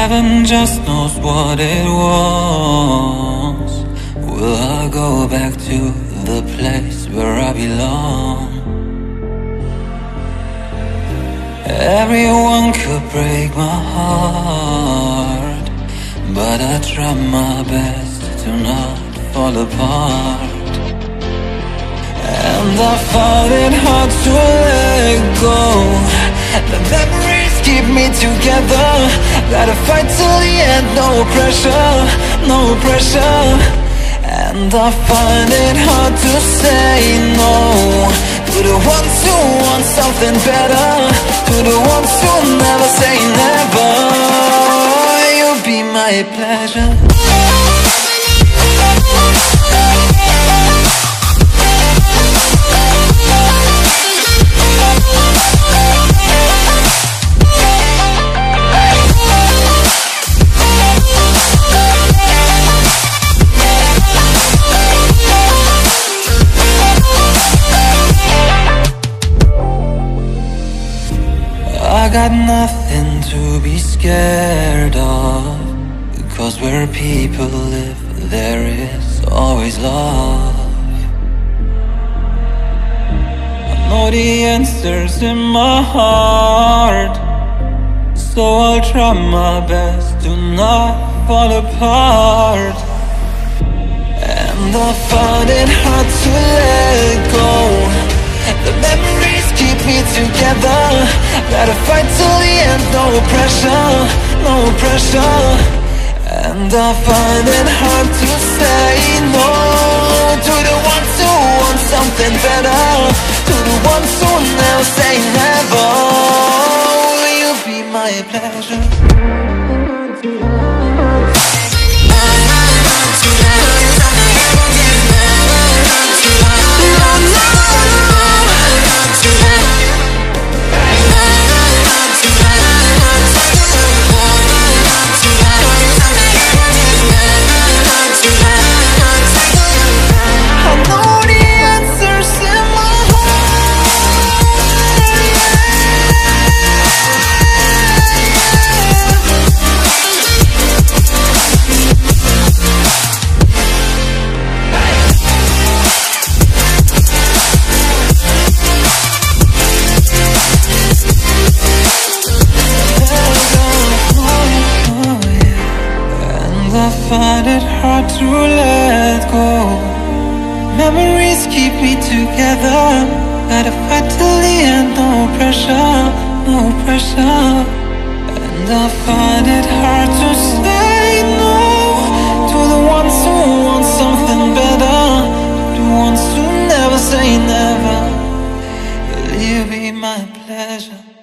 Heaven just knows what it wants. Will I go back to the place where I belong? Everyone could break my heart, but I try my best to not fall apart. And I find it hard to let go. The memories keep me together. Gotta fight till the end, no pressure, no pressure. And I find it hard to say no to the ones who want something better, to the ones who never say never. You'll be my pleasure. I got nothing to be scared of, because where people live, there is always love. I know the answers in my heart, so I'll try my best to not fall apart. And I find it hard to let go. The memories keep me together. Gotta fight till the end, no pressure, no pressure. And I find it hard to say no to the ones who want something better, to the ones who never say never. Will you be my pleasure? I find it hard to let go. Memories keep me together. Gotta fight till the end, no pressure, no pressure. And I find it hard to say no to the ones who want something better, the ones who never say never. Will you be my pleasure?